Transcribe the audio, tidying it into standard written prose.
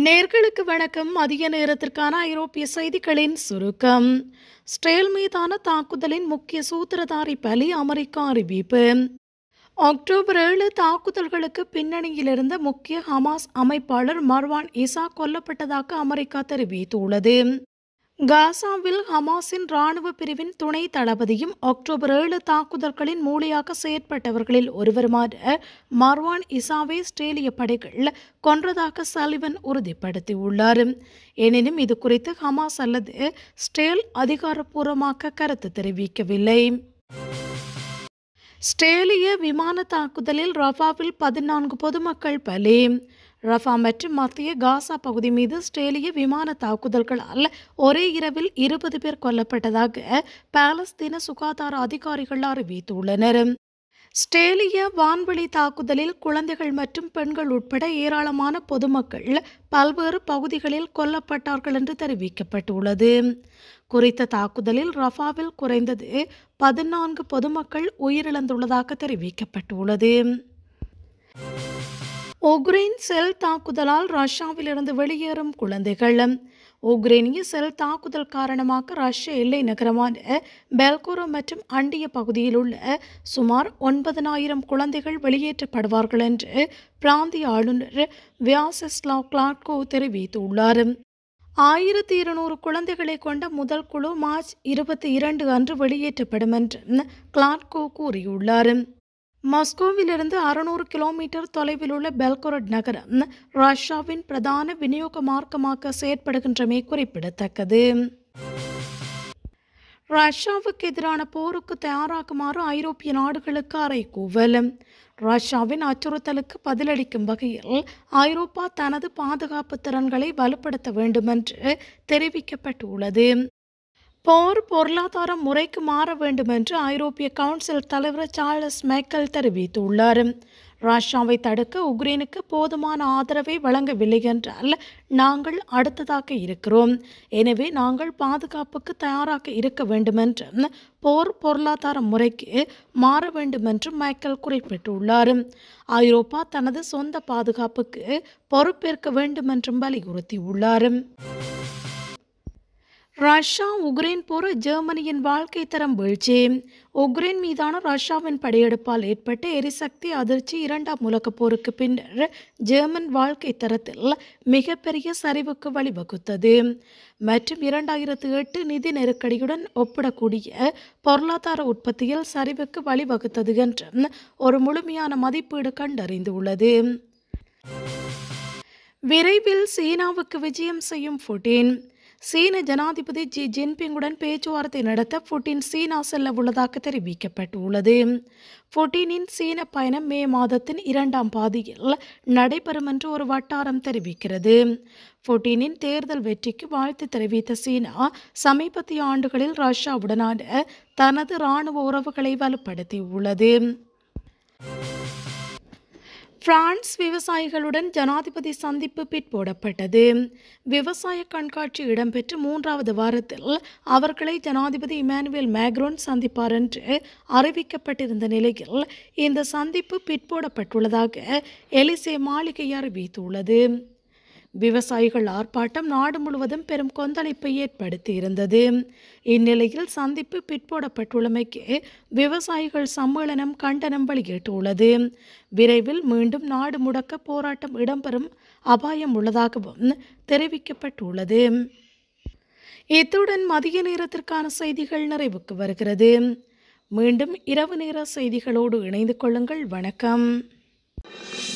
நேர்களுக்கு வணக்கம். அதிக நேரத்திற்கான ஐரோப்பிய செய்திகளின் சுருக்கம். இஸ்ரேல் மீதான தாக்குதலின் முக்கிய சூத்திரதாரி பலி, அமெரிக்கா அறிவிப்பு. அக்டோபர் 7 தாக்குதல்களுக்கு பின்னணியில் இருந்த முக்கிய ஹமாஸ் அமைப்பாளர் மர்வான் இசா கொல்லப்பட்டதாக அமெரிக்கா தெரிவித்துள்ளது. காசாவில் ஹமாஸின் இராணுவ பிரிவின் துணை தளபதியும் அக்டோபர் 7 தாக்குதல்களின் மூளையாக செயற்பட்டவர்களில் ஒருவருமான மர்வான் இசாவை இஸ்ரேலிய படைகள் கொன்றதாக சலிவன் உறுதிப்படுத்தியுள்ளார். எனினும் இது குறித்து ஹமாஸ் அல்லது இஸ்ரேல் அதிகாரப்பூர்வமாக கருத்து தெரிவிக்கவில்லை. இஸ்ரேலிய விமான தாக்குதலில் ரஃபாவில் 14 பொதுமக்கள் பலி. ரஃபா மற்றும் மத்திய காசா பகுதி மீது இஸ்ரேலிய விமான தாக்குதல்களால் ஒரே இரவில் 20 பேர் கொல்லப்பட்டதாக பாலஸ்தீன சுகாதார அதிகாரிகள் அறிவித்துள்ளனர். இஸ்ரேலிய வான்வெளி தாக்குதலில் குழந்தைகள் மற்றும் பெண்கள் உட்பட ஏராளமான பொதுமக்கள் பல்வேறு பகுதிகளில் கொல்லப்பட்டார்கள் என்று தெரிவிக்கப்பட்டுள்ளது. குறித்த தாக்குதலில் ரஃபாவில் குறைந்தது 14 பொதுமக்கள் உயிரிழந்துள்ளதாக தெரிவிக்கப்பட்டுள்ளது. உக்ரைன் செல் தாக்குதலால் ரஷ்யாவிலிருந்து வெளியேறும் குழந்தைகள். உக்ரைனிய செல் தாக்குதல் காரணமாக ரஷ்ய எல்லை நகரமான பெல்கோரோ மற்றும் அண்டிய பகுதியில் உள்ள சுமார் 9,000 குழந்தைகள் வெளியேற்றப்படுவார்கள் என்று பிராந்திய ஆளுநர் வியாசெஸ்லாவ் கிளாட்கோ தெரிவித்துள்ளார். 1200 குழந்தைகளை கொண்ட முதல் குழு மார்ச் 22 அன்று வெளியேற்றப்படும் என்று கிளாட்கோ கூறியுள்ளார். மாஸ்கோவிலிருந்து 600 கிலோமீட்டர் தொலைவில் உள்ள பெல்கோரட் நகரம் ரஷ்யாவின் பிரதான விநியோக மார்க்கமாக செயற்படுகின்றமை குறிப்பிடத்தக்கது. ரஷ்யாவுக்கு எதிரான போருக்கு தயாராகுமாறு ஐரோப்பிய நாடுகளுக்கு அறைகூவல். ரஷ்யாவின் அச்சுறுத்தலுக்கு பதிலளிக்கும் வகையில் ஐரோப்பா தனது பாதுகாப்பு திறன்களை வலுப்படுத்த வேண்டும் என்று தெரிவிக்கப்பட்டுள்ளது. போர் பொருளாதார முறைக்கு மாற வேண்டும் என்று ஐரோப்பிய கவுன்சில் தலைவர் சார்லஸ் மைக்கேல் தெரிவித்துள்ளார். ரஷ்யாவை தடுக்க உக்ரைனுக்கு போதுமான ஆதரவை வழங்கவில்லை என்றால் நாங்கள் அடுத்ததாக இருக்கிறோம். எனவே நாங்கள் பாதுகாப்புக்கு தயாராக இருக்க வேண்டும் என்றும் போர் பொருளாதார முறைக்கு மாற வேண்டும் என்றும் மைக்கேல் குறிப்பிட்டுள்ளார். ஐரோப்பா தனது சொந்த பாதுகாப்புக்கு பொறுப்பேற்க வேண்டும் என்றும் வலியுறுத்தியுள்ளார். ரஷ்யா உக்ரைன் போர், ஜெர்மனியின் வாழ்க்கை தரம் வீழ்ச்சி. உக்ரைன் மீதான ரஷ்யாவின் படையெடுப்பால் ஏற்பட்ட எரிசக்தி அதிர்ச்சி 2ஆம் உலகப் போருக்கு பின்னர் ஜெர்மன் வாழ்க்கை தரத்தில் மிகப்பெரிய சரிவுக்கு வழிவகுத்தது மற்றும் 2008 நிதி நெருக்கடியுடன் ஒப்பிடக்கூடிய பொருளாதார உற்பத்தியில் சரிவுக்கு வழிவகுத்தது என்றும் ஒரு முழுமையான மதிப்பீடு கண்டறிந்துள்ளது. விரைவில் சீனாவுக்கு விஜயம் செய்யும் புட்டின். சீன ஜனாதிபதி ஜி ஜின்பிங்குடன் பேச்சுவார்த்தை நடத்த புட்டின் சீனா செல்ல உள்ளதாக தெரிவிக்கப்பட்டுள்ளது. புட்டினின் சீன பயணம் மே மாதத்தின் 2ஆம் பாதியில் நடைபெறும் என்று ஒரு வட்டாரம் தெரிவிக்கிறது. புட்டினின் தேர்தல் வெற்றிக்கு வாழ்த்து தெரிவித்த சீனா சமீபத்திய ஆண்டுகளில் ரஷ்யாவுடனான தனது இராணுவ உறவுகளை வலுப்படுத்தியுள்ளது. பிரான்ஸ் விவசாயிகளுடன் ஜனாதிபதி சந்திப்பு பிற்போடப்பட்டது. விவசாய கண்காட்சி இடம்பெற்று 3வது வாரத்தில் அவர்களை ஜனாதிபதி இமானுவேல் மேக்ரோன் சந்திப்பார் என்று அறிவிக்கப்பட்டிருந்த நிலையில் இந்த சந்திப்பு பிற்போடப்பட்டுள்ளதாக எலிசே மாளிகை அறிவித்துள்ளது. விவசாயிகள் ஆர்ப்பாட்டம் நாடு முழுவதும் பெரும் கொந்தளிப்பை ஏற்படுத்தியிருந்தது. இந்நிலையில் சந்திப்பு பிற்போடப்பட்டுள்ளமைக்கு விவசாயிகள் சம்மேளனம் கண்டனம் வெளியிட்டுள்ளது. விரைவில் மீண்டும் நாடு முடக்க போராட்டம் இடம்பெறும் அபாயம் உள்ளதாகவும் தெரிவிக்கப்பட்டுள்ளது. இத்துடன் மதிய நேரத்திற்கான செய்திகள் நிறைவுக்கு வருகிறது. மீண்டும் இரவு நேர செய்திகளோடு இணைந்து கொள்ளுங்கள். வணக்கம்.